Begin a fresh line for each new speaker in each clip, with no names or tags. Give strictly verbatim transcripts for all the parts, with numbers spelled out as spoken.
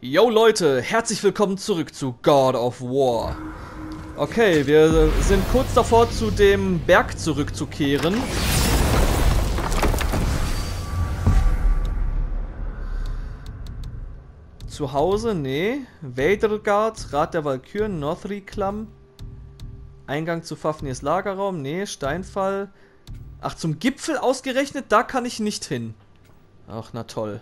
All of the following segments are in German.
Yo Leute, herzlich willkommen zurück zu God of War. Okay, wir sind kurz davor, zu dem Berg zurückzukehren. Zu Hause? Nee. Vadergard, Rat der Walküren, Northriclam. Eingang zu Fafnirs Lagerraum? Nee. Steinfall. Ach, zum Gipfel ausgerechnet? Da kann ich nicht hin. Ach, na toll.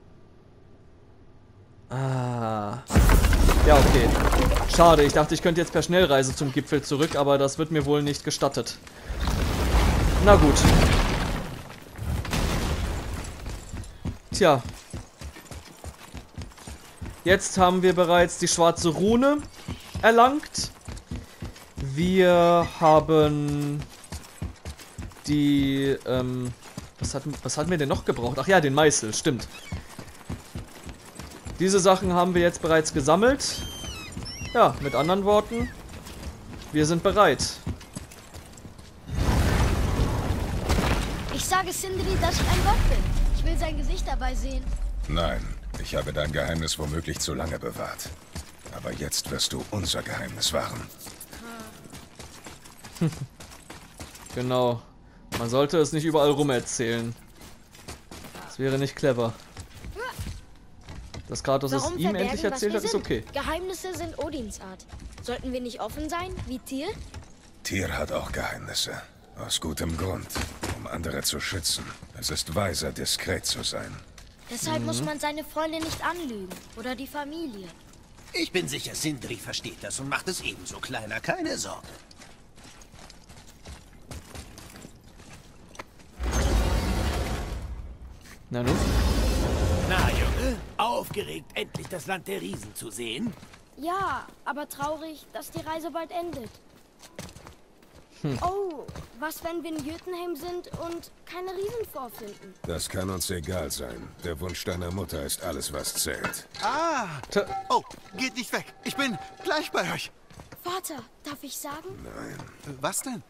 Ah. Ja, okay. Schade, ich dachte, ich könnte jetzt per Schnellreise zum Gipfel zurück, aber das wird mir wohl nicht gestattet. Na gut. Tja. Jetzt haben wir bereits die schwarze Rune erlangt. Wir haben die, ähm, was hatten, was hatten wir denn noch gebraucht? Ach ja, den Meißel, stimmt. Diese Sachen haben wir jetzt bereits gesammelt. Ja, mit anderen Worten, wir sind bereit.
Ich sage Sindri, dass ich ein Gott bin. Ich will sein Gesicht dabei sehen.
Nein, ich habe dein Geheimnis womöglich zu lange bewahrt. Aber jetzt wirst du unser Geheimnis wahren.
Genau. Man sollte es nicht überall rum erzählen. Das wäre nicht clever. Dass Kratos es ihm endlich erzählt hat, ist okay.
Geheimnisse sind Odins Art. Sollten wir nicht offen sein, wie Tyr?
Tyr hat auch Geheimnisse. Aus gutem Grund. Um andere zu schützen. Es ist weiser, diskret zu sein.
Deshalb mhm. muss man seine Freunde nicht anlügen. Oder die Familie.
Ich bin sicher, Sindri versteht das und macht es ebenso, Kleiner. Keine Sorge.
Na nun?
Na, Junge, aufgeregt, endlich das Land der Riesen zu sehen?
Ja, aber traurig, dass die Reise bald endet. Hm. Oh, was, wenn wir in Jötunheim sind und keine Riesen vorfinden?
Das kann uns egal sein. Der Wunsch deiner Mutter ist alles, was zählt.
Ah! Oh, geht nicht weg. Ich bin gleich bei euch.
Vater, darf ich sagen?
Nein.
Was denn?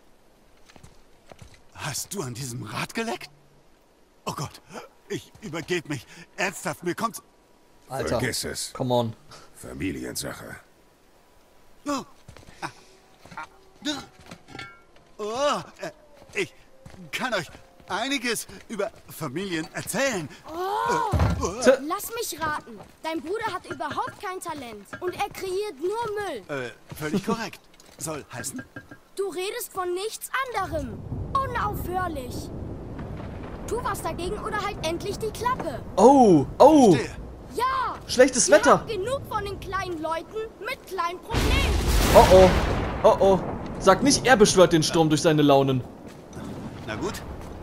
Hast du an diesem Rad geleckt? Oh Gott, ich übergebe mich. Ernsthaft, mir kommt's...
Alter,
vergiss es.
Come on.
Familiensache.
Oh, ah, ah, oh, äh, ich kann euch einiges über Familien erzählen.
Oh, lass mich raten. Dein Bruder hat überhaupt kein Talent und er kreiert nur Müll.
Äh, völlig korrekt. Soll heißen?
Du redest von nichts anderem. Unaufhörlich. Tu was dagegen oder halt endlich die Klappe.
Oh, oh.
Verstehe.
Ja.
Schlechtes
Wir
Wetter.
haben genug von den kleinen Leuten mit kleinen Problemen.
Oh oh. Oh oh. Sag nicht, er beschwört den Sturm durch seine Launen.
Na gut.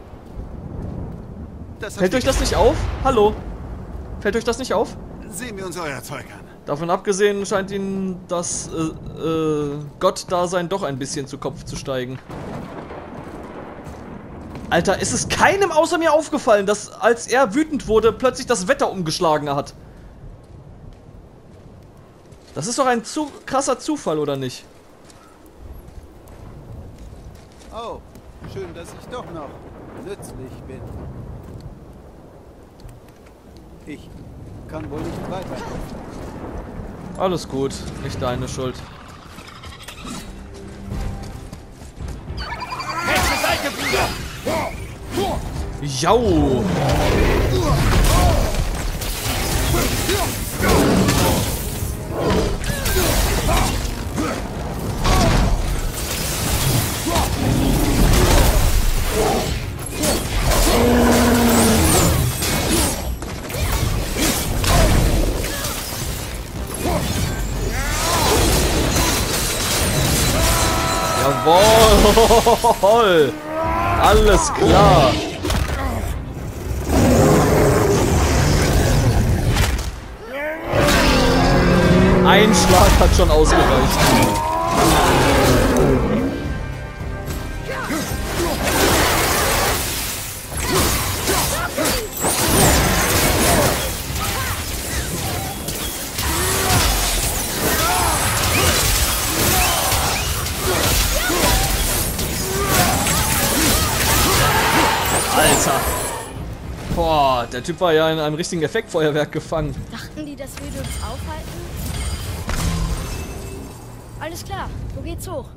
Das
Fällt euch das nicht auf? Hallo? Fällt euch das nicht auf?
Sehen wir uns euer Zeug an.
Davon abgesehen scheint ihnen das äh, äh, Gott-Dasein doch ein bisschen zu Kopf zu steigen. Alter, ist es keinem außer mir aufgefallen, dass, als er wütend wurde, plötzlich das Wetter umgeschlagen hat? Das ist doch ein zu krasser Zufall, oder nicht?
Oh, schön, dass ich doch noch nützlich bin. Ich kann wohl nicht weiterhelfen.
Alles gut, nicht deine Schuld.
Rechte Seite, Bruder!
Jau! Jawohl! Alles klar! Ein Schlag hat schon ausgereicht. Alter! Boah, der Typ war ja in einem richtigen Effektfeuerwerk gefangen.
Dachten die, das würde uns aufhalten? Alles klar, wo geht's hoch?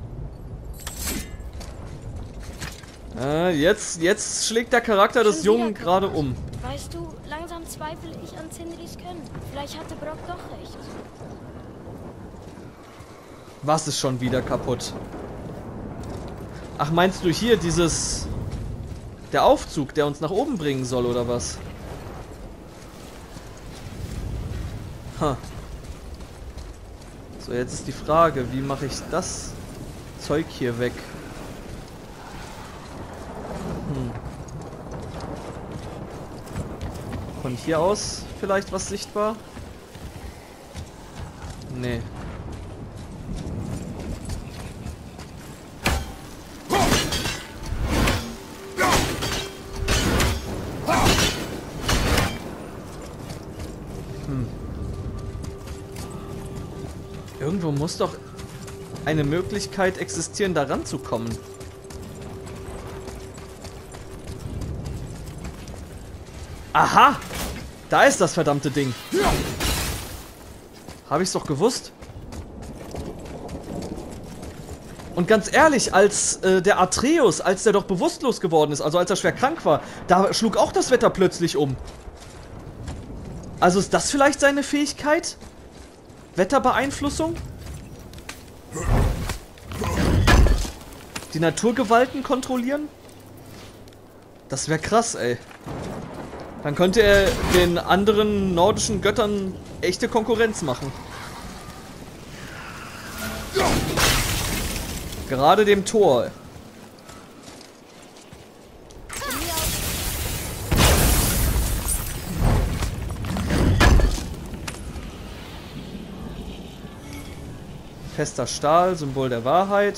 Äh, jetzt, jetzt schlägt der Charakter des
Schon
Jungen
wieder
gerade
kaputt.
um.
Weißt du, langsam zweifle ich an Sindris Können. Vielleicht hatte Brock doch recht.
Was ist schon wieder kaputt? Ach, meinst du hier dieses... Der Aufzug, der uns nach oben bringen soll, oder was? Ha. So, jetzt ist die Frage, wie mache ich das Zeug hier weg? Hm. Von hier aus vielleicht was sichtbar? Nee. Irgendwo muss doch eine Möglichkeit existieren, da ranzukommen. Aha! Da ist das verdammte Ding. Habe ich's doch gewusst. Und ganz ehrlich, als äh, der Atreus, als der doch bewusstlos geworden ist, also als er schwer krank war, da schlug auch das Wetter plötzlich um. Also ist das vielleicht seine Fähigkeit? Wetterbeeinflussung? Die Naturgewalten kontrollieren? Das wäre krass, ey. Dann könnte er den anderen nordischen Göttern echte Konkurrenz machen. Gerade dem Tor. Fester Stahl, Symbol der Wahrheit.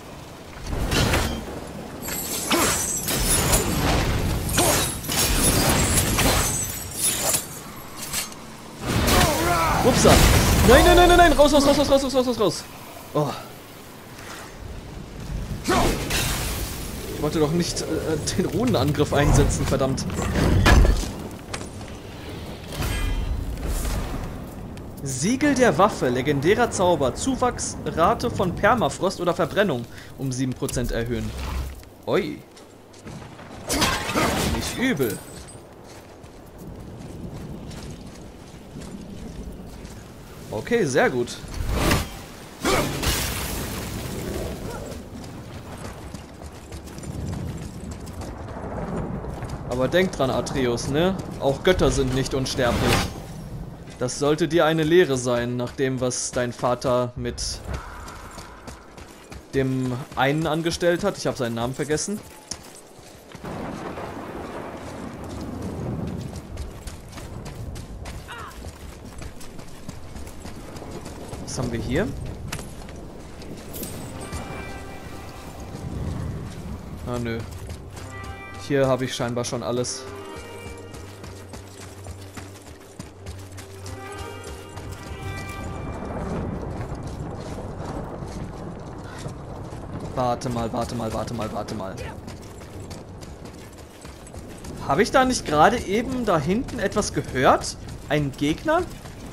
Upsa. Nein, nein, nein, nein, nein. Raus, raus, raus, raus, raus, raus, raus, raus. Oh. Ich wollte doch nicht äh, den Runenangriff einsetzen, verdammt. Siegel der Waffe, legendärer Zauber, Zuwachsrate von Permafrost oder Verbrennung um sieben Prozent erhöhen. Oi. Nicht übel. Okay, sehr gut. Aber denk dran, Atreus, ne? Auch Götter sind nicht unsterblich. Das sollte dir eine Lehre sein, nach dem, was dein Vater mit dem einen angestellt hat. Ich habe seinen Namen vergessen. Was haben wir hier? Ah, nö. Hier habe ich scheinbar schon alles. Warte mal, warte mal, warte mal, warte mal. Habe ich da nicht gerade eben da hinten etwas gehört? Ein Gegner?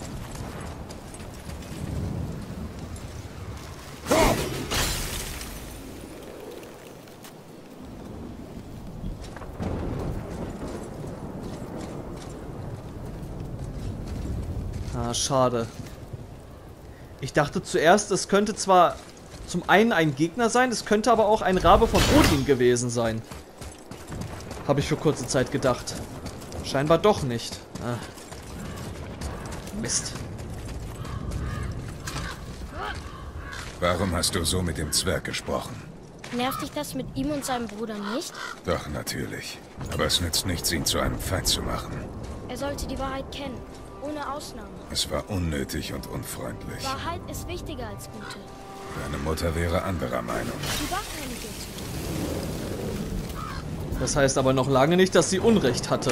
Ah, schade. Ich dachte zuerst, es könnte zwar zum einen ein Gegner sein, es könnte aber auch ein Rabe von Odin gewesen sein. Habe ich für kurze Zeit gedacht. Scheinbar doch nicht. Ah. Mist.
Warum hast du so mit dem Zwerg gesprochen?
Nervt dich das mit ihm und seinem Bruder nicht?
Doch, natürlich. Aber es nützt nichts, ihn zu einem Feind zu machen.
Er sollte die Wahrheit kennen, ohne Ausnahme.
Es war unnötig und unfreundlich.
Wahrheit ist wichtiger als Gute.
Deine Mutter wäre anderer Meinung.
Die war keine Gute.
Das heißt aber noch lange nicht, dass sie Unrecht hatte.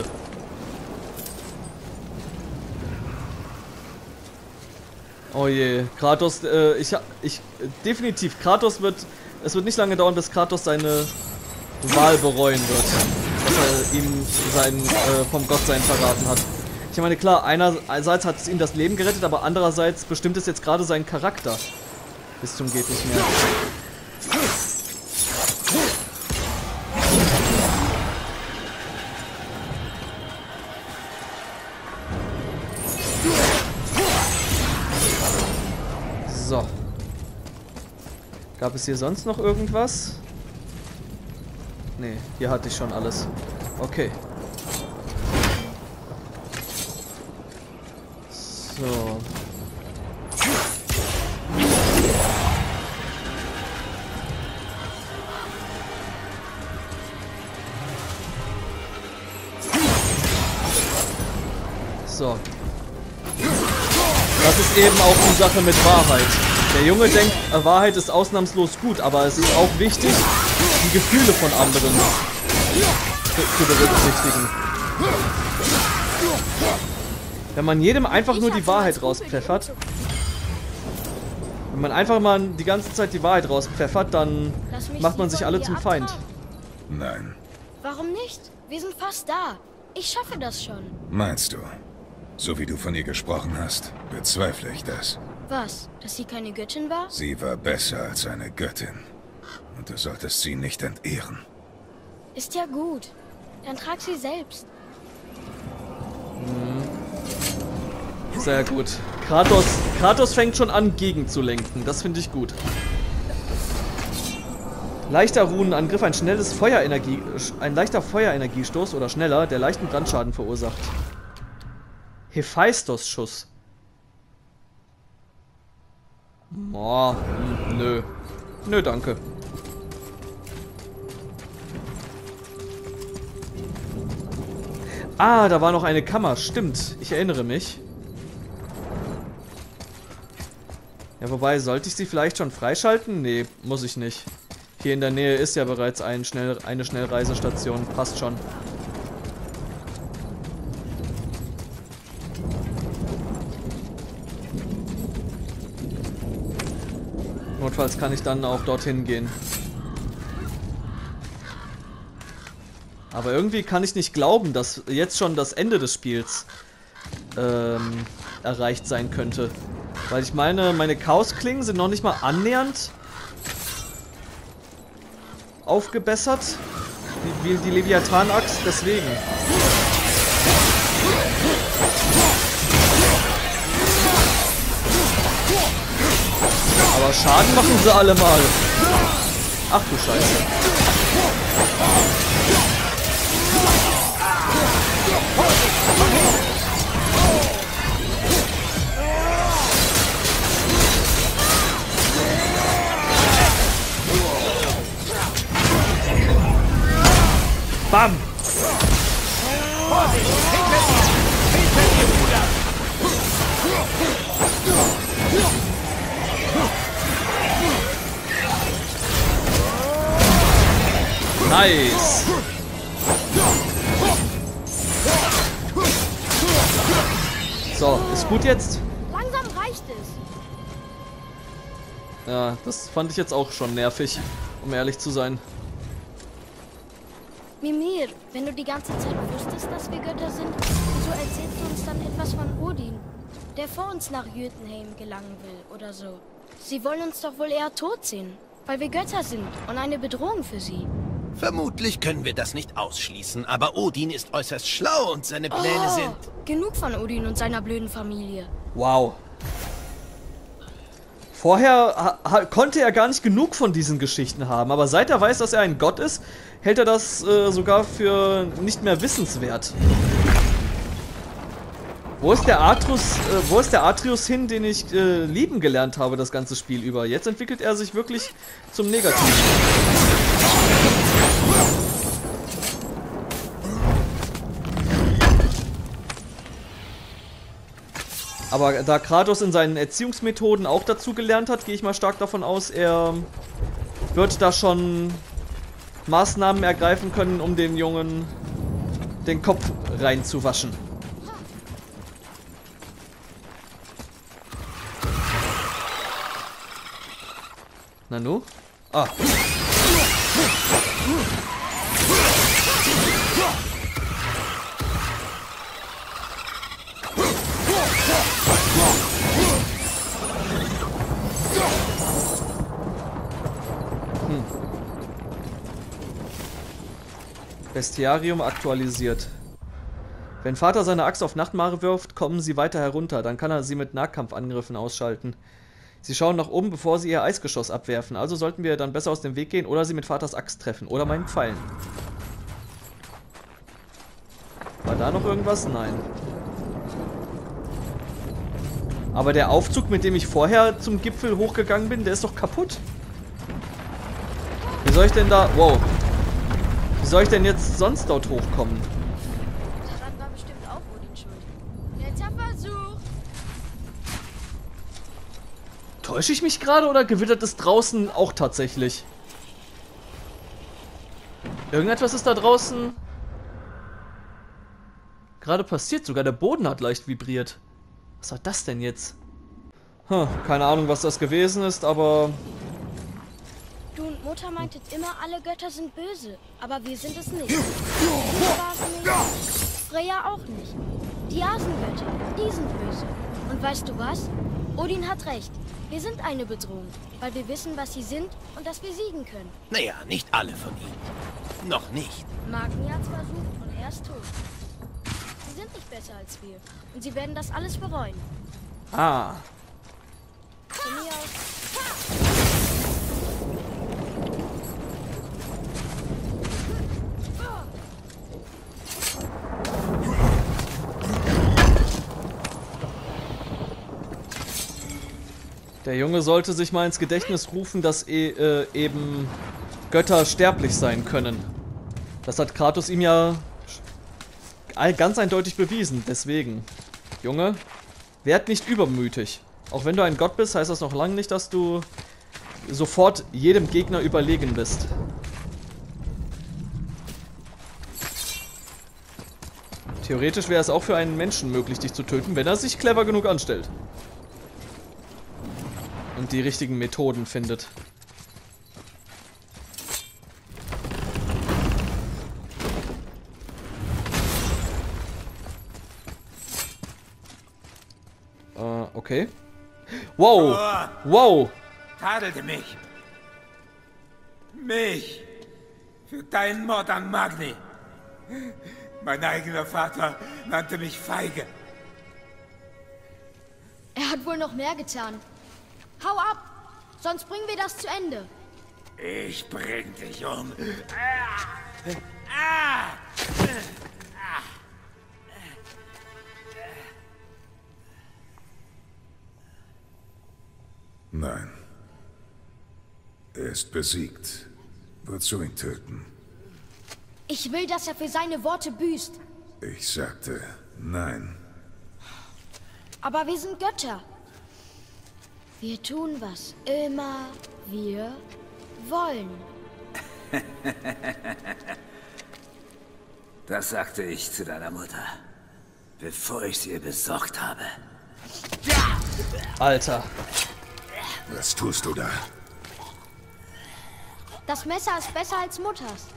Oh je, Kratos, äh, ich, ich, definitiv, Kratos wird, es wird nicht lange dauern, bis Kratos seine Wahl bereuen wird. dass er ihm sein, äh, vom Gottsein verraten hat. Ich meine, klar, einerseits hat es ihm das Leben gerettet, aber andererseits bestimmt es jetzt gerade seinen Charakter. Bis zum geht nicht mehr. So. Gab es hier sonst noch irgendwas? Nee, hier hatte ich schon alles. Okay. So. So. Das ist eben auch die Sache mit Wahrheit. Der Junge denkt, Wahrheit ist ausnahmslos gut, aber es ist auch wichtig, die Gefühle von anderen zu berücksichtigen. Wenn man jedem einfach nur die Wahrheit rauspfeffert, wenn man einfach mal die ganze Zeit die Wahrheit rauspfeffert, dann macht man sich alle zum Feind.
Nein.
Warum nicht? Wir sind fast da. Ich schaffe das schon.
Meinst du? So wie du von ihr gesprochen hast, bezweifle ich das.
Was? Dass sie keine Göttin war?
Sie war besser als eine Göttin. Und du solltest sie nicht entehren.
Ist ja gut. Dann trag sie selbst.
Sehr gut. Kratos, Kratos fängt schon an, gegenzulenken. Das finde ich gut. Leichter Runenangriff, ein schnelles Feuerenergie, ein leichter Feuerenergiestoß oder schneller, der leichten Brandschaden verursacht. Hephaistos-Schuss. Oh, hm, nö. Nö, danke. Ah, da war noch eine Kammer. Stimmt, ich erinnere mich. Ja, wobei, sollte ich sie vielleicht schon freischalten? Nee, muss ich nicht. Hier in der Nähe ist ja bereits ein Schnell, eine Schnellreisestation. Passt schon. Notfalls kann ich dann auch dorthin gehen. Aber irgendwie kann ich nicht glauben, dass jetzt schon das Ende des Spiels ähm, erreicht sein könnte. Weil ich meine, meine Chaosklingen sind noch nicht mal annähernd aufgebessert. Wie, wie die Leviathan-Axt, deswegen. Aber Schaden machen sie alle mal. Ach du Scheiße. Bam! Nice! So, ist gut jetzt?
Langsam reicht es.
Ja, das fand ich jetzt auch schon nervig, um ehrlich zu sein.
Mimir, wenn du die ganze Zeit wusstest, dass wir Götter sind, wieso erzählst du uns dann etwas von Odin, der vor uns nach Jotunheim gelangen will oder so? Sie wollen uns doch wohl eher tot sehen, weil wir Götter sind und eine Bedrohung für sie.
Vermutlich können wir das nicht ausschließen, aber Odin ist äußerst schlau und seine Pläne
Oh,
sind...
genug von Odin und seiner blöden Familie.
Wow. Vorher konnte er gar nicht genug von diesen Geschichten haben, aber seit er weiß, dass er ein Gott ist, hält er das äh, sogar für nicht mehr wissenswert. Wo ist der Atreus, äh, wo ist der Atreus hin, den ich äh, lieben gelernt habe, das ganze Spiel über? Jetzt entwickelt er sich wirklich zum Negativen. Aber da Kratos in seinen Erziehungsmethoden auch dazu gelernt hat, gehe ich mal stark davon aus, er wird da schon Maßnahmen ergreifen können, um den Jungen den Kopf reinzuwaschen. Nanu? Ah. Bestiarium aktualisiert. Wenn Vater seine Axt auf Nachtmare wirft, kommen sie weiter herunter. Dann kann er sie mit Nahkampfangriffen ausschalten. Sie schauen nach oben, bevor sie ihr Eisgeschoss abwerfen. Also sollten wir dann besser aus dem Weg gehen oder sie mit Vaters Axt treffen. Oder meinen Pfeilen. War da noch irgendwas? Nein. Aber der Aufzug, mit dem ich vorher zum Gipfel hochgegangen bin, der ist doch kaputt. Wie soll ich denn da... Wow. Wie soll ich denn jetzt sonst dort hochkommen?
Daran war bestimmt auch Odin schuld. Netter Versuch.
Täusche ich mich gerade oder gewittert es draußen auch tatsächlich? Irgendetwas ist da draußen gerade passiert. Sogar der Boden hat leicht vibriert. Was war das denn jetzt? Hm, keine Ahnung, was das gewesen ist, aber...
Du und Mutter meintet immer, alle Götter sind böse. Aber wir sind es nicht. Thor war es nicht. Freya auch nicht. Die Asengötter, die sind böse. Und weißt du was? Odin hat recht. Wir sind eine Bedrohung, weil wir wissen, was sie sind und dass wir siegen können.
Naja, nicht alle von ihnen. Noch nicht.
Magni hat's versucht und er ist tot. Sie sind nicht besser als wir. Und sie werden das alles bereuen.
Ah.
Von mir aus...
Der Junge sollte sich mal ins Gedächtnis rufen, dass e äh, eben Götter sterblich sein können. Das hat Kratos ihm ja ganz eindeutig bewiesen. Deswegen, Junge, werd nicht übermütig. Auch wenn du ein Gott bist, heißt das noch lange nicht, dass du sofort jedem Gegner überlegen bist. Theoretisch wäre es auch für einen Menschen möglich, dich zu töten, wenn er sich clever genug anstellt. Und die richtigen Methoden findet. Äh, okay. Wow! Wow!
Tadelte mich. Mich. Für deinen Mord an Magni. Mein eigener Vater nannte mich feige.
Er hat wohl noch mehr getan. Hau ab, sonst bringen wir das zu Ende.
Ich bring dich um. Ah! Ah!
Nein. Er ist besiegt. Wozu ihn töten?
Ich will, dass er für seine Worte büßt.
Ich sagte nein.
Aber wir sind Götter. Wir tun, was immer wir wollen.
Das sagte ich zu deiner Mutter, bevor ich sie ihr besorgt habe.
Alter.
Was tust du da?
Das Messer ist besser als Mutters.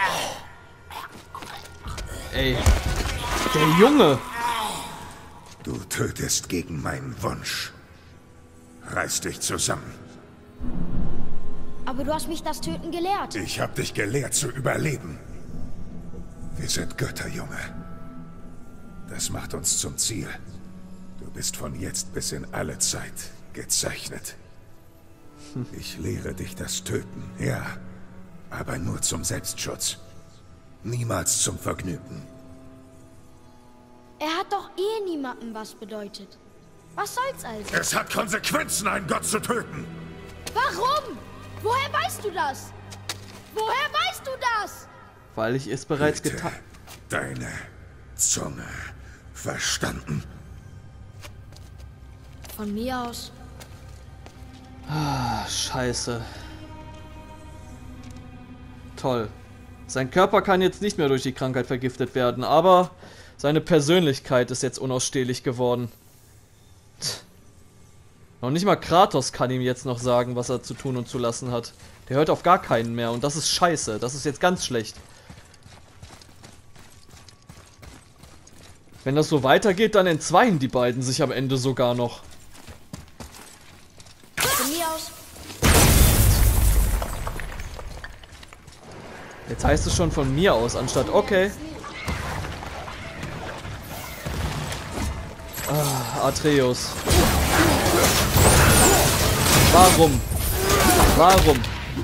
Ey. Der Junge.
Du tötest gegen meinen Wunsch. Reiß dich zusammen.
Aber du hast mich das Töten gelehrt.
Ich hab dich gelehrt zu überleben. Wir sind Götter, Junge. Das macht uns zum Ziel. Du bist von jetzt bis in alle Zeit gezeichnet. Ich lehre dich das Töten, ja. Aber nur zum Selbstschutz. Niemals zum Vergnügen.
Er hat doch eh niemandem was bedeutet. Was soll's also?
Es hat Konsequenzen, einen Gott zu töten.
Warum? Woher weißt du das? Woher weißt du das?
Weil ich es bereits
Hüte
getan...
deine Zunge. Verstanden?
Von mir aus.
Ah, scheiße. Toll. Sein Körper kann jetzt nicht mehr durch die Krankheit vergiftet werden, aber seine Persönlichkeit ist jetzt unausstehlich geworden. Tch. Noch nicht mal Kratos kann ihm jetzt noch sagen, was er zu tun und zu lassen hat. Der hört auf gar keinen mehr und das ist scheiße. Das ist jetzt ganz schlecht. Wenn das so weitergeht, dann entzweien die beiden sich am Ende sogar noch.
Von mir aus.
Jetzt heißt es schon von mir aus, anstatt okay. Ah, Atreus. Warum? Warum?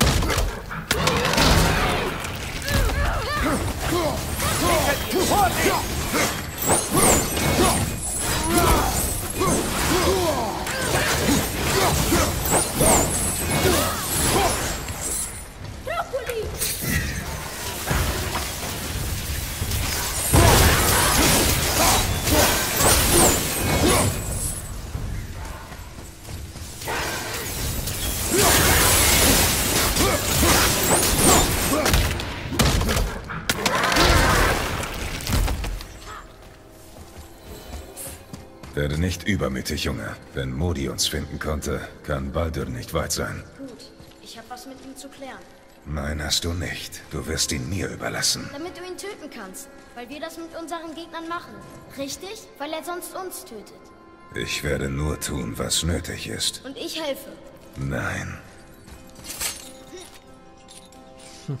Werde nicht übermütig, Junge. Wenn Modi uns finden konnte, kann Baldur nicht weit sein.
Gut, ich habe was mit ihm zu klären.
Nein, hast du nicht. Du wirst ihn mir überlassen.
Damit du ihn töten kannst, weil wir das mit unseren Gegnern machen. Richtig? Weil er sonst uns tötet.
Ich werde nur tun, was nötig ist.
Und ich helfe.
Nein.
Hm.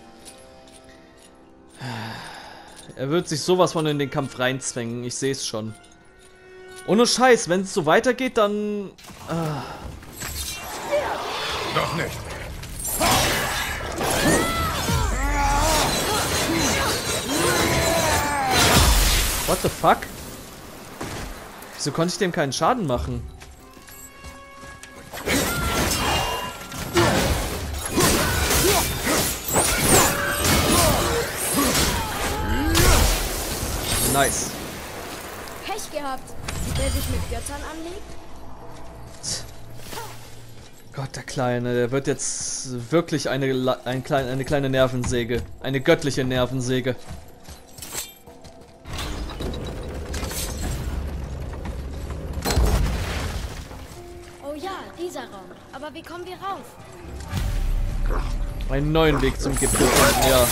Er wird sich sowas von in den Kampf reinzwängen, ich sehe es schon. Ohne Scheiß, wenn es so weitergeht, dann... Ah.
Doch nicht.
What the fuck? Wieso konnte ich dem keinen Schaden machen? Nice.
Pech gehabt. Wer sich mit Göttern anlegt?
Gott, der Kleine, der wird jetzt wirklich eine, ein klein, eine kleine Nervensäge. Eine göttliche Nervensäge.
Oh ja, dieser Raum. Aber wie kommen wir rauf?
Einen neuen Weg zum Gipfel finden, ja.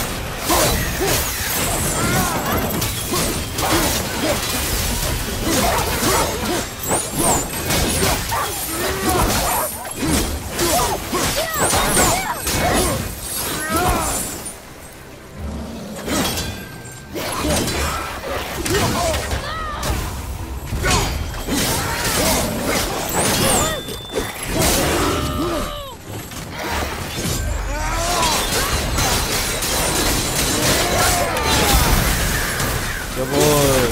Jawohl.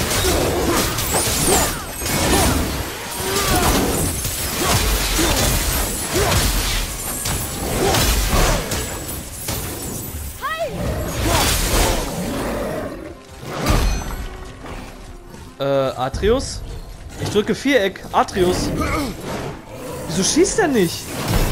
Äh, Atreus? Ich drücke Viereck. Atreus. Wieso schießt er nicht?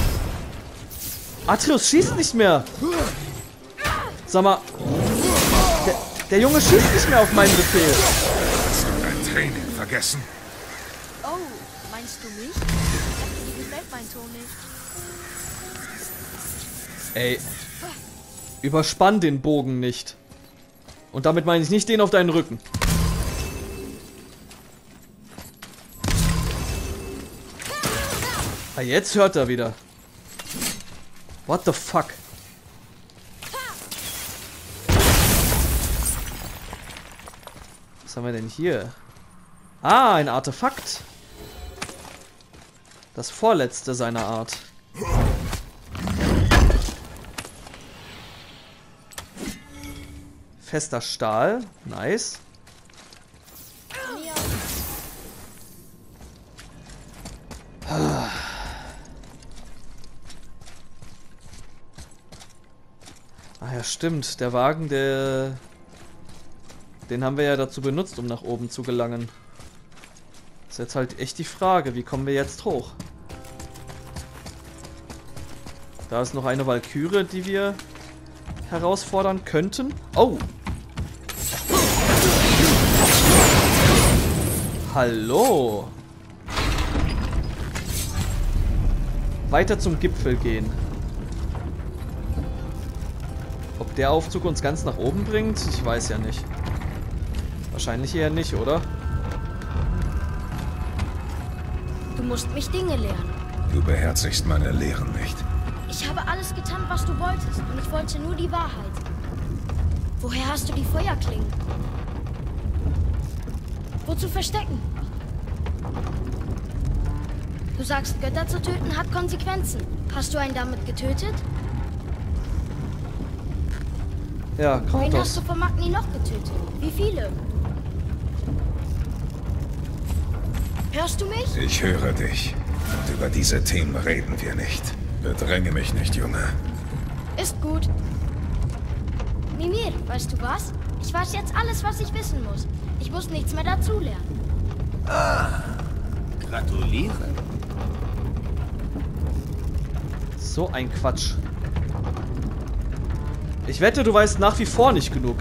Atreus schießt nicht mehr. Sag mal. Der, der Junge schießt nicht mehr auf meinen Befehl.
Hast du dein Training vergessen?
Oh, meinst du mich? Mir gefällt mein Ton nicht.
Ey. Überspann den Bogen nicht. Und damit meine ich nicht den auf deinen Rücken. Ah, jetzt hört er wieder. What the fuck? Was haben wir denn hier? Ah, ein Artefakt. Das vorletzte seiner Art. Fester Stahl. Nice. Ah. Ah ja, stimmt. Der Wagen, der... Den haben wir ja dazu benutzt, um nach oben zu gelangen. Ist jetzt halt echt die Frage, wie kommen wir jetzt hoch? Da ist noch eine Walküre, die wir herausfordern könnten. Oh! Hallo! Weiter zum Gipfel gehen. Ob der Aufzug uns ganz nach oben bringt? Ich weiß ja nicht. Wahrscheinlich eher nicht, oder?
Du musst mich Dinge lernen.
Du beherzigst meine Lehren nicht.
Ich habe alles getan, was du wolltest. Und ich wollte nur die Wahrheit. Woher hast du die Feuerklingen? Wozu verstecken? Du sagst, Götter zu töten hat Konsequenzen. Hast du einen damit getötet?
Ja,
Wen hast
Kratos.
du von Magni noch getötet? Wie viele? Hörst du mich?
Ich höre dich. Und über diese Themen reden wir nicht. Bedränge mich nicht, Junge.
Ist gut. Mimir, weißt du was? Ich weiß jetzt alles, was ich wissen muss. Ich muss nichts mehr dazulernen.
Ah, gratuliere.
So ein Quatsch. Ich wette, du weißt nach wie vor nicht genug.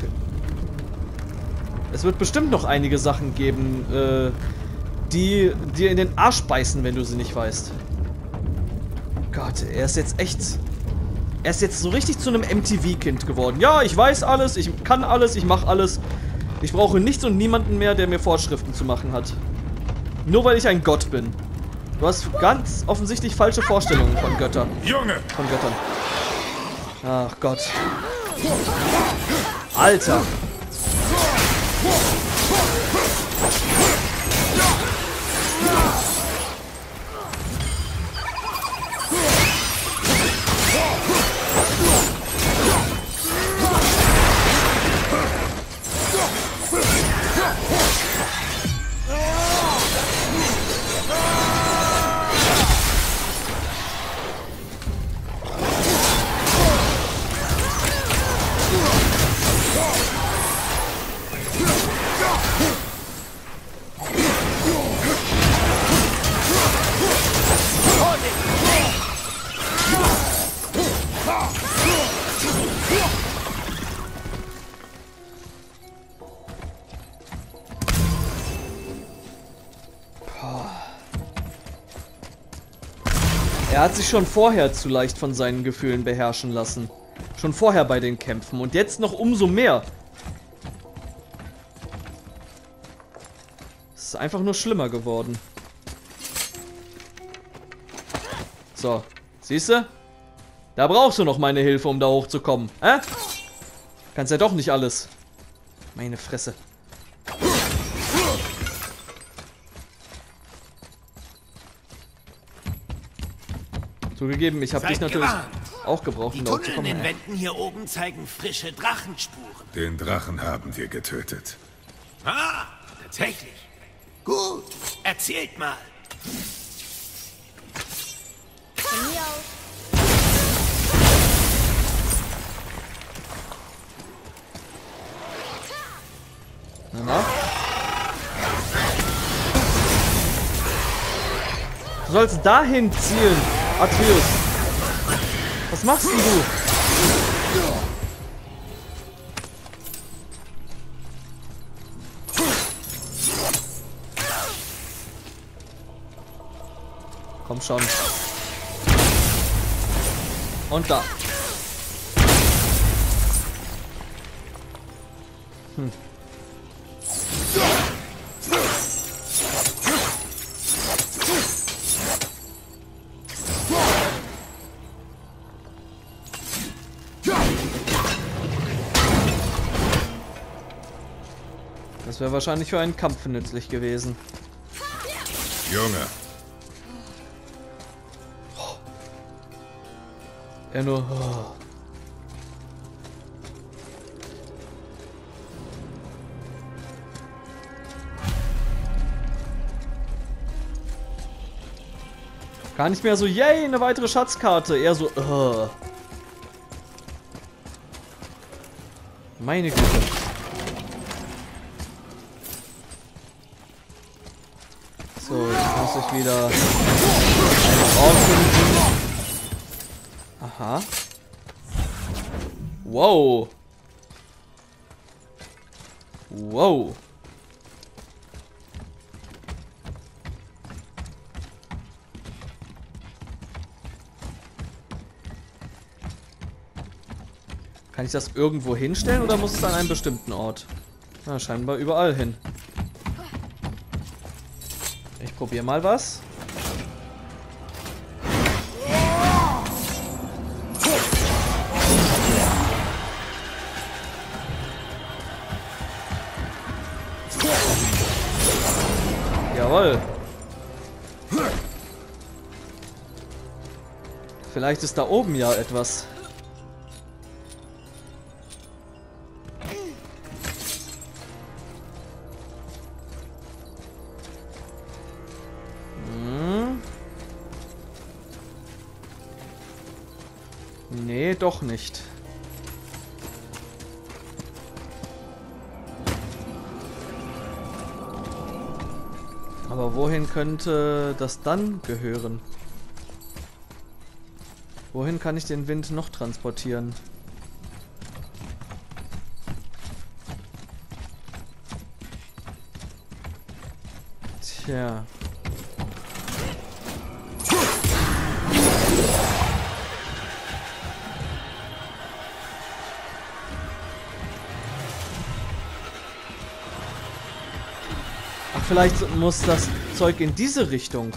Es wird bestimmt noch einige Sachen geben, äh, die dir in den Arsch beißen, wenn du sie nicht weißt. Gott, er ist jetzt echt... Er ist jetzt so richtig zu einem M T V-Kind geworden. Ja, ich weiß alles, ich kann alles, ich mache alles. Ich brauche nichts und niemanden mehr, der mir Vorschriften zu machen hat. Nur weil ich ein Gott bin. Du hast ganz offensichtlich falsche Vorstellungen von Göttern.
Junge!
Von Göttern. Ach Gott. Alter. Er hat sich schon vorher zu leicht von seinen Gefühlen beherrschen lassen. Schon vorher bei den Kämpfen und jetzt noch umso mehr. Es ist einfach nur schlimmer geworden. So, siehst du? Da brauchst du noch meine Hilfe, um da hochzukommen. Hä? Kannst ja doch nicht alles. Meine Fresse. Zugegeben, ich habe dich natürlich
gewarnt.
auch gebraucht,
Die
um da
Tunnel in
hochzukommen.
den Wänden hier oben zeigen frische Drachenspuren.
Den Drachen haben wir getötet.
Ah, tatsächlich. Gut, erzählt mal.
Von mir aus.
Na, na? Du sollst dahin zielen, Atreus. Was machst denn du? Komm schon. Und da. Hm. Das wäre wahrscheinlich für einen Kampf nützlich gewesen.
Junge,
Er nur... Oh. Gar nicht mehr so, yay, eine weitere Schatzkarte. Eher so, oh. Meine Güte. So, jetzt muss ich wieder einen Ort finden. Aha. Wow. Wow. Kann ich das irgendwo hinstellen oder muss es an einem bestimmten Ort? Na, scheinbar überall hin. Ich probiere mal was. Jawohl. Vielleicht ist da oben ja etwas. Hm. Nee, doch nicht. Aber wohin könnte das dann gehören? Wohin kann ich den Wind noch transportieren? Tja. Ach, vielleicht muss das Zeug in diese Richtung.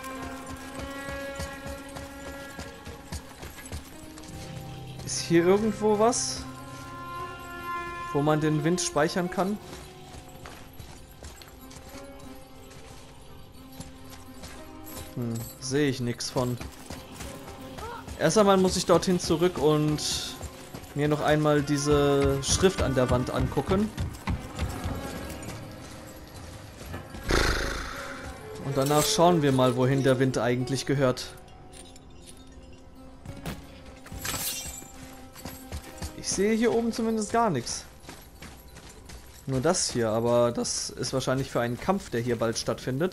Ist hier irgendwo was, wo man den Wind speichern kann? Hm, sehe ich nichts von. Erst einmal muss ich dorthin zurück und mir noch einmal diese Schrift an der Wand angucken. Und danach schauen wir mal, wohin der Wind eigentlich gehört. Ich sehe hier oben zumindest gar nichts. Nur das hier, aber das ist wahrscheinlich für einen Kampf, der hier bald stattfindet.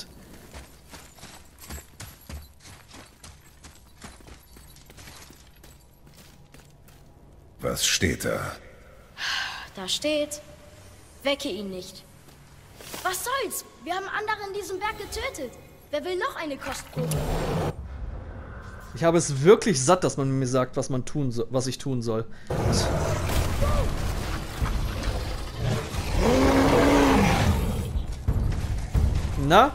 Was steht da?
Da steht, wecke ihn nicht. Was soll's? Wir haben andere in diesem Berg getötet. Wer will noch eine Kostprobe?
Ich habe es wirklich satt, dass man mir sagt, was man tun so, was ich tun soll. Na?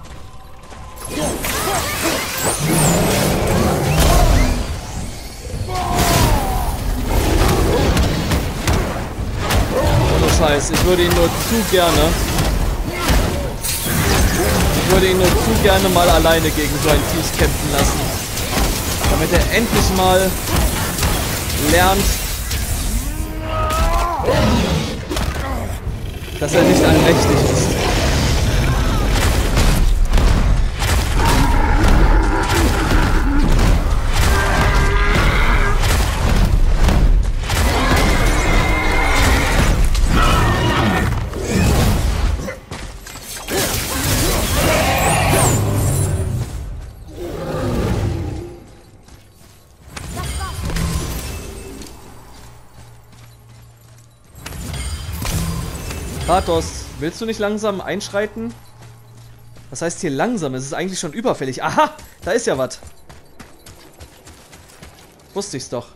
Ohne Scheiß, ich würde ihn nur zu gerne... Ich würde ihn nur zu gerne mal alleine gegen so ein Viech kämpfen lassen. Damit er endlich mal lernt, dass er nicht allmächtig ist. Kratos, willst du nicht langsam einschreiten? Was heißt hier langsam? Es ist eigentlich schon überfällig. Aha, da ist ja was. Wusste ich's doch.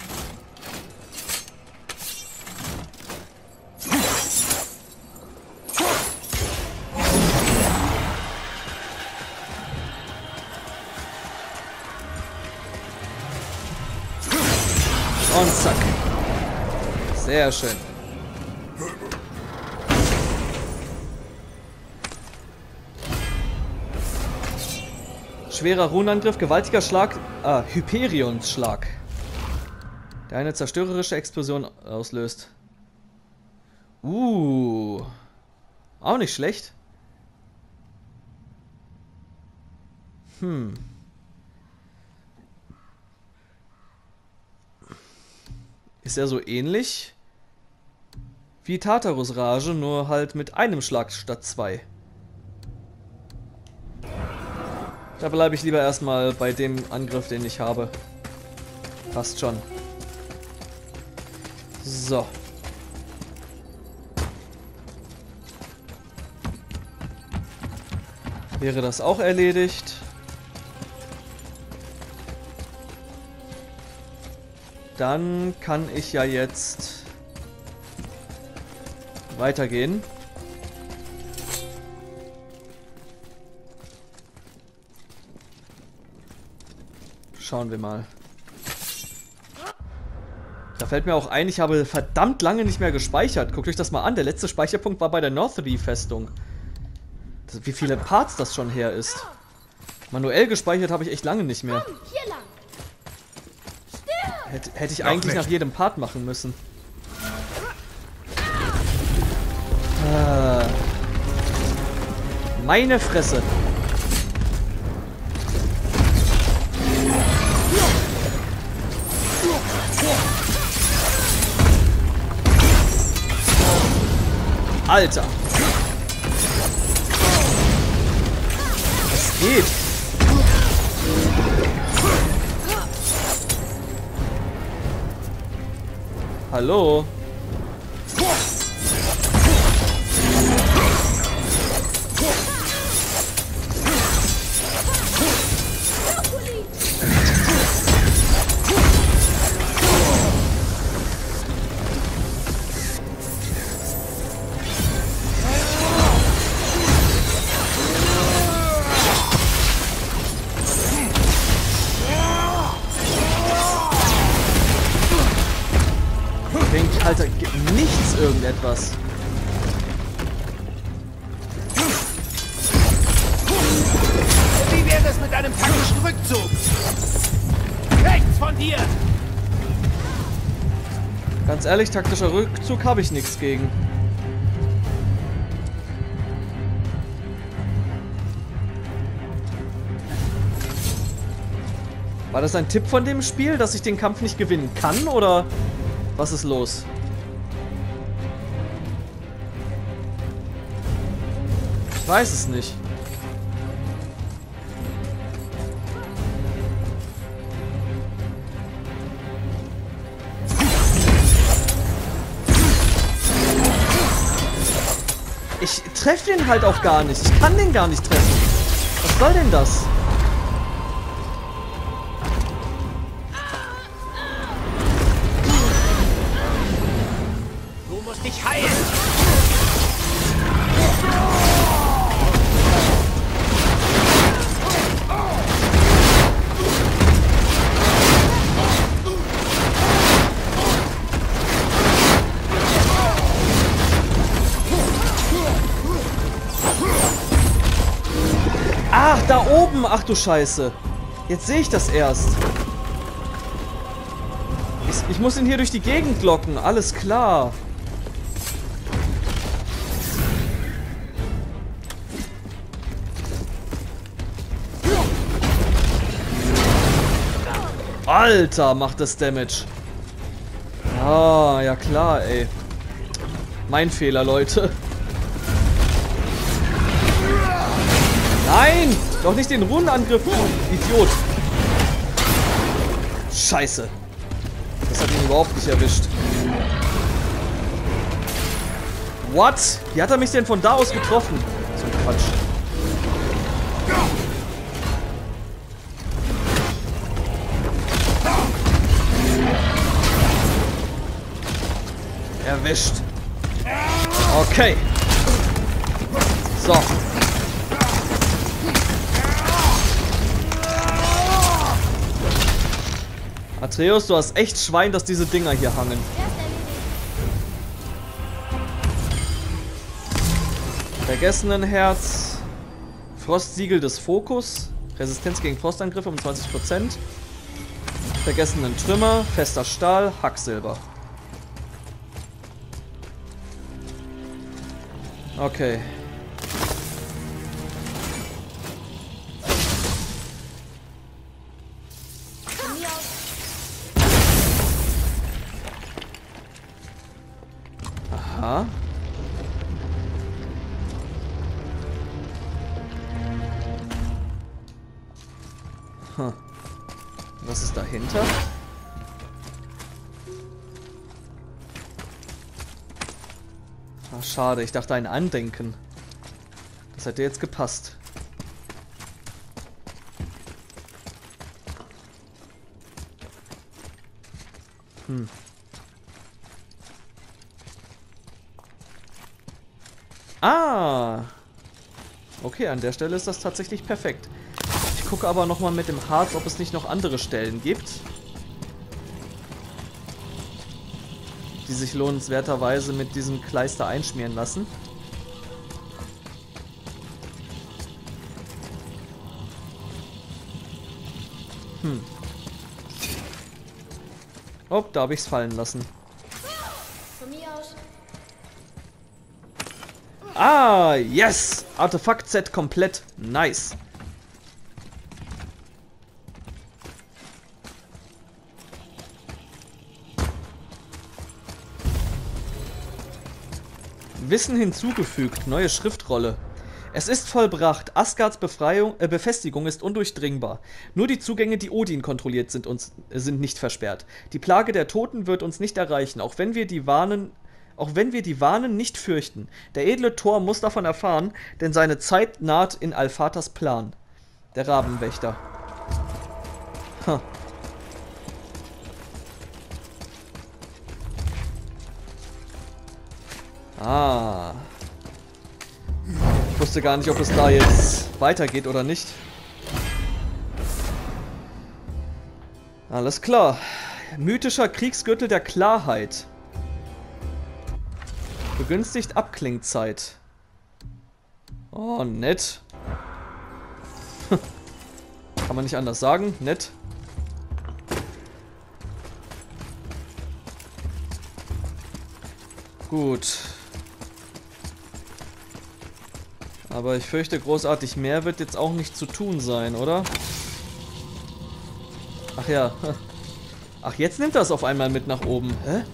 Und zack. Sehr schön. Schwerer Runenangriff, gewaltiger Schlag, ah, Hyperions Schlag, der eine zerstörerische Explosion auslöst. Uh, auch nicht schlecht. Hm. Ist er so ähnlich wie Tartarus Rage, nur halt mit einem Schlag statt zwei. Da bleibe ich lieber erstmal bei dem Angriff, den ich habe. Passt schon. So. Wäre das auch erledigt. Dann kann ich ja jetzt weitergehen. Schauen wir mal. Da fällt mir auch ein, ich habe verdammt lange nicht mehr gespeichert. Guckt euch das mal an. Der letzte Speicherpunkt war bei der Northri-Festung. Wie viele Parts das schon her ist. Manuell gespeichert habe ich echt lange nicht mehr.
Komm, hier lang.
Hätte, hätte ich
Noch
eigentlich
nicht.
nach jedem Part machen müssen. Ah. Meine Fresse. Alter. Was geht? Hallo? Bringt, Alter, gibt nichts irgendetwas.
Wie wäre es mit einem taktischen Rückzug? Rechts von dir!
Ganz ehrlich, taktischer Rückzug habe ich nichts gegen. War das ein Tipp von dem Spiel, dass ich den Kampf nicht gewinnen kann, oder was ist los? Ich weiß es nicht. Ich treffe den halt auch gar nicht. Ich kann den gar nicht treffen. Was soll denn das?
Du musst dich heilen!
Ach, da oben! Ach du Scheiße. Jetzt sehe ich das erst. Ich, ich muss ihn hier durch die Gegend locken. Alles klar. Alter, macht das Damage. Ah, ja klar, ey. Mein Fehler, Leute. Nein! Doch nicht den Rundenangriff, du Idiot. Scheiße. Das hat ihn überhaupt nicht erwischt. What? Wie hat er mich denn von da aus getroffen? So ein Quatsch. Erwischt. Okay. So. Atreus, du hast echt Schwein, dass diese Dinger hier hangen. Vergessenenherz. Frostsiegel des Fokus. Resistenz gegen Frostangriffe um zwanzig Prozent. Vergessenen Trümmer. Fester Stahl. Hacksilber. Okay. Aha. Hm. Was ist dahinter? Ach, schade, ich dachte ein Andenken. Das hätte jetzt gepasst. Hm. Ah! Okay, an der Stelle ist das tatsächlich perfekt. Ich gucke aber nochmal mit dem Harz, ob es nicht noch andere Stellen gibt, die sich lohnenswerterweise mit diesem Kleister einschmieren lassen. Hm. Oh, da habe ich es fallen lassen.
Von mir aus.
Ah, yes! Artefakt-Set komplett. Nice. Wissen hinzugefügt. Neue Schriftrolle. Es ist vollbracht. Asgards Befreiung, äh, Befestigung ist undurchdringbar. Nur die Zugänge, die Odin kontrolliert, sind, uns, äh, sind nicht versperrt. Die Plage der Toten wird uns nicht erreichen, auch wenn wir die Warnen, auch wenn wir die Warnen nicht fürchten. Der edle Thor muss davon erfahren, denn seine Zeit naht in Alvatars Plan. Der Rabenwächter. Huh. Ah. Ich wusste gar nicht, ob es da jetzt weitergeht oder nicht. Alles klar. Mythischer Kriegsgürtel der Klarheit. Begünstigt Abklingzeit. Oh, nett. Kann man nicht anders sagen. Nett. Gut. Aber ich fürchte, großartig mehr wird jetzt auch nicht zu tun sein, oder? Ach ja. Ach, jetzt nimmt das auf einmal mit nach oben. Hä?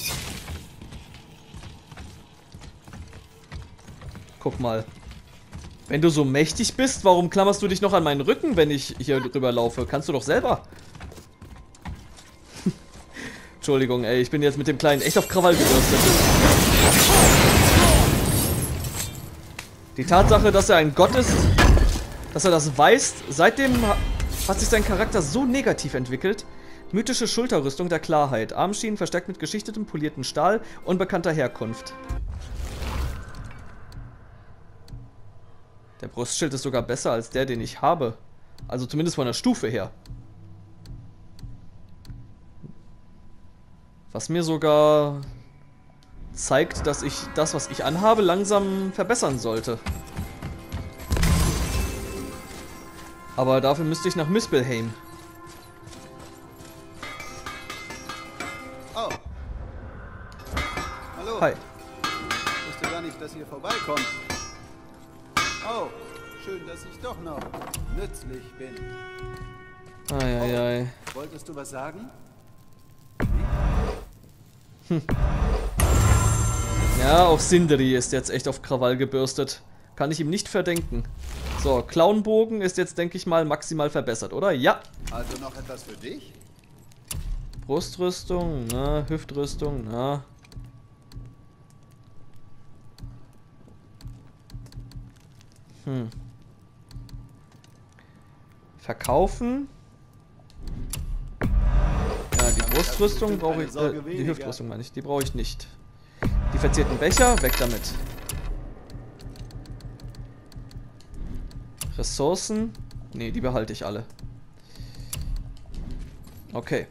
Guck mal. Wenn du so mächtig bist, warum klammerst du dich noch an meinen Rücken, wenn ich hier drüber laufe? Kannst du doch selber. Entschuldigung, ey, ich bin jetzt mit dem Kleinen echt auf Krawall gebürstet. Die Tatsache, dass er ein Gott ist, dass er das weiß, seitdem hat sich sein Charakter so negativ entwickelt. Mythische Schulterrüstung der Klarheit. Armschienen verstärkt mit geschichtetem, polierten Stahl, unbekannter Herkunft. Der Brustschild ist sogar besser als der, den ich habe. Also zumindest von der Stufe her. Was mir sogar zeigt, dass ich das, was ich anhabe, langsam verbessern sollte. Aber dafür müsste ich nach Muspelheim.
Oh. Hallo.
Hi.
Ich wusste gar nicht, dass ihr vorbeikommt. Oh, schön, dass ich doch noch nützlich bin.
Eieiei.
Oh, wolltest du was sagen?
Hm. Ja, auch Sindri ist jetzt echt auf Krawall gebürstet. Kann ich ihm nicht verdenken. So, Clownbogen ist jetzt, denke ich mal, maximal verbessert, oder? Ja.
Also noch etwas für dich?
Brustrüstung, na, Hüftrüstung, na. Hm. Verkaufen. Ja, die Brustrüstung brauche ich, äh, die Hüftrüstung meine ich, die brauche ich nicht. Die verzierten Becher, weg damit. Ressourcen, nee, die behalte ich alle. Okay.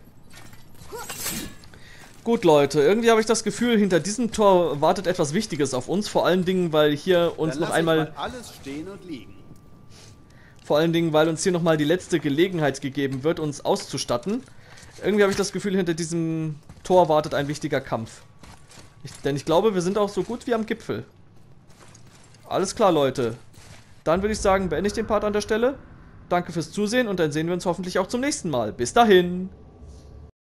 Gut, Leute, irgendwie habe ich das Gefühl, hinter diesem Tor wartet etwas Wichtiges auf uns, vor allen Dingen, weil hier uns
Dann
noch
lass
einmal...
ich mal alles stehen und liegen.
Vor allen Dingen, weil uns hier nochmal die letzte Gelegenheit gegeben wird, uns auszustatten. Irgendwie habe ich das Gefühl, hinter diesem Tor wartet ein wichtiger Kampf. Ich, denn ich glaube, wir sind auch so gut wie am Gipfel. Alles klar, Leute. Dann würde ich sagen, beende ich den Part an der Stelle. Danke fürs Zusehen und dann sehen wir uns hoffentlich auch zum nächsten Mal. Bis dahin.